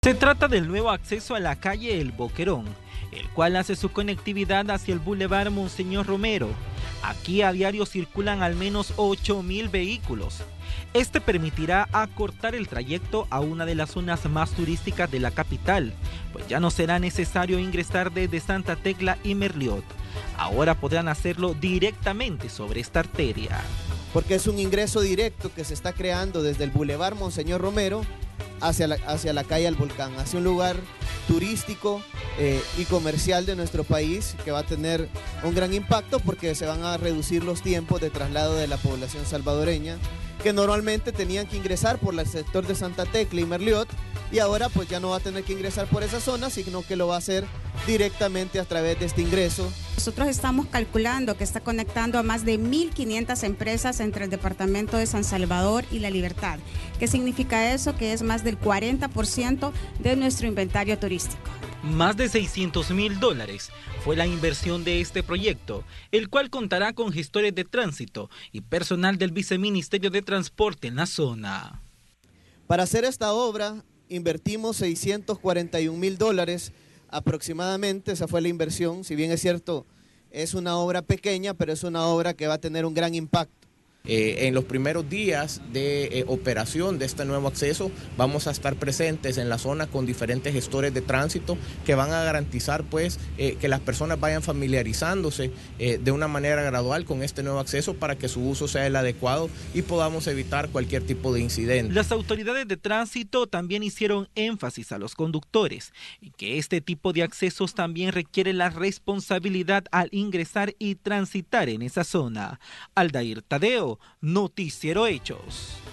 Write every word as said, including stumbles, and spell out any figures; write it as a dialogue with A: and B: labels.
A: Se trata del nuevo acceso a la calle El Boquerón, el cual hace su conectividad hacia el Boulevard Monseñor Romero. Aquí a diario circulan al menos ocho mil vehículos. Este permitirá acortar el trayecto a una de las zonas más turísticas de la capital, pues ya no será necesario ingresar desde Santa Tecla y Merliot. Ahora podrán hacerlo directamente sobre esta arteria.
B: Porque es un ingreso directo que se está creando desde el Boulevard Monseñor Romero hacia la, hacia la calle El Volcán, hacia un lugar turístico eh, y comercial de nuestro país que va a tener un gran impacto porque se van a reducir los tiempos de traslado de la población salvadoreña que normalmente tenían que ingresar por el sector de Santa Tecla y Merliot, y ahora pues ya no va a tener que ingresar por esa zona, sino que lo va a hacer directamente a través de este ingreso.
C: Nosotros estamos calculando que está conectando a más de mil quinientas empresas entre el departamento de San Salvador y La Libertad. ¿Qué significa eso? Que es más del cuarenta por ciento de nuestro inventario turístico.
A: Más de seiscientos mil dólares fue la inversión de este proyecto, el cual contará con gestores de tránsito y personal del Viceministerio de Transporte en la zona.
B: Para hacer esta obra invertimos seiscientos cuarenta y un mil dólares aproximadamente, esa fue la inversión. Si bien es cierto, es una obra pequeña, pero es una obra que va a tener un gran impacto.
D: Eh, en los primeros días de eh, operación de este nuevo acceso vamos a estar presentes en la zona con diferentes gestores de tránsito que van a garantizar pues eh, que las personas vayan familiarizándose eh, de una manera gradual con este nuevo acceso para que su uso sea el adecuado y podamos evitar cualquier tipo de incidente.
A: Las autoridades de tránsito también hicieron énfasis a los conductores y que este tipo de accesos también requiere la responsabilidad al ingresar y transitar en esa zona. Aldair Tadeo, Noticiero Hechos.